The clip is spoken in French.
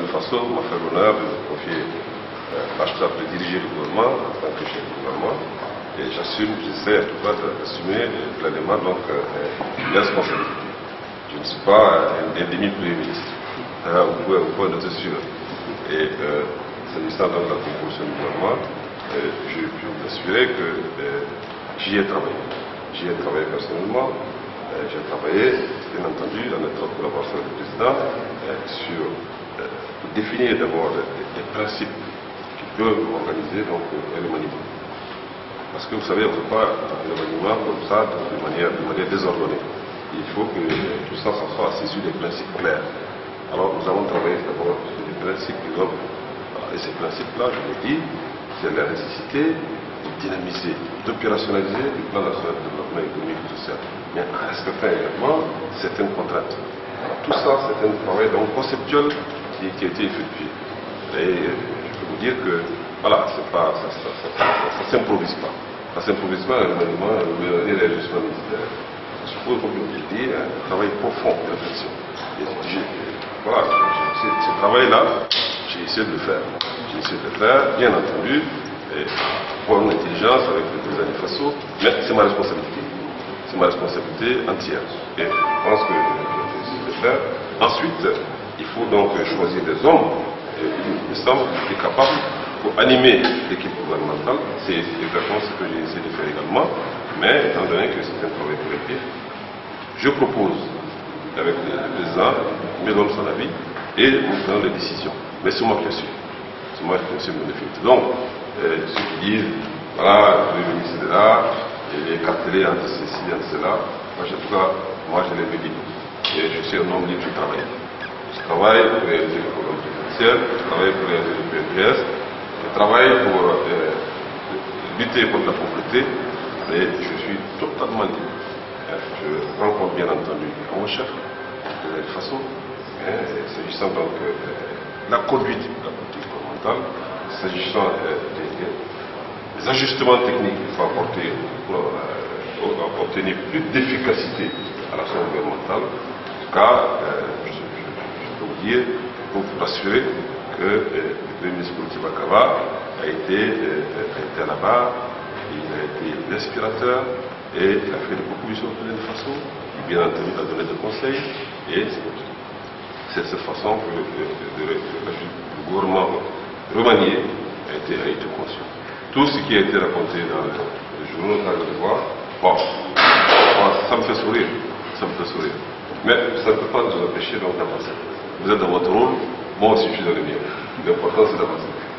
Burkina Faso m'a fait l'honneur de me confier de diriger le gouvernement en tant que chef du gouvernement. Et j'essaie en tout cas d'assumer pleinement les responsabilités. Je ne suis pas un demi-premier ministre, au point de sûr. Et s'agissant de la composition du gouvernement, je peux vous assurer que j'y ai travaillé. J'y ai travaillé personnellement. J'ai travaillé, bien entendu, en étroite collaboration avec le président, pour définir d'abord les principes qui peuvent organiser le remaniement. Parce que vous savez, on ne peut pas le remaniement comme ça, de manière désordonnée. Il faut que tout ça soit assis sur des principes clairs. Alors nous avons travaillé d'abord sur des principes qui doivent. Et ces principes-là, je l'ai dit, c'est la nécessité de dynamiser, d'opérationnaliser le plan national de développement économique et social, mais en respectant également certaines contraintes. Alors, tout ça, c'est un travail donc conceptuel qui a été effectué. Et je peux vous dire que, voilà, ça ne s'improvise pas. Ça ne s'improvise pas un remaniement et l'ajustement militaire. Il suppose, comme je vous l'ai dit, un travail profond de réflexion. Voilà, ce travail-là, j'ai essayé de le faire. J'ai essayé de le faire, bien entendu, pour une intelligence avec le président du Faso, mais c'est ma responsabilité. C'est ma responsabilité entière. Et je pense que j'ai essayé de le faire. Ensuite, il faut donc choisir des hommes, des femmes qui sont capables pour animer l'équipe gouvernementale. C'est exactement ce que j'ai essayé de faire également. Mais étant donné que c'est un travail collectif, je propose avec le président, me donne son avis et nous prenons des décisions. Mais c'est moi qui assume. C'est moi qui assume le défi. Donc, ceux qui disent, voilà, le ministre est là, il est cartelé entre ceci et entre cela, moi, en tout cas, moi je l'ai dit. Et je suis un homme libre, je travaille. Je travaille pour réaliser le programme présidentiel, je travaille pour réaliser le PNPS, je travaille pour lutter contre la pauvreté, et je suis totalement libre. Je rencontre bien entendu mon chef de la façon, s'agissant donc de la conduite de la politique gouvernementale, s'agissant des ajustements techniques qu'il faut apporter pour obtenir plus d'efficacité à l'action gouvernementale. En tout cas, je peux vous dire, pour vous assurer que le ministre politique Bakava a été à la barre, il a été l'inspirateur. Et il a fait des propositions de toute façon, il bien entendu a donné des conseils, et c'est de cette façon que le gouvernement remanié a été conçu. Tout ce qui a été raconté dans les journaux, dans le devoir, bon, ça me fait sourire, mais ça ne peut pas nous empêcher donc d'avancer. Vous êtes dans votre rôle, moi aussi je suis dans le mien. L'important c'est d'avancer.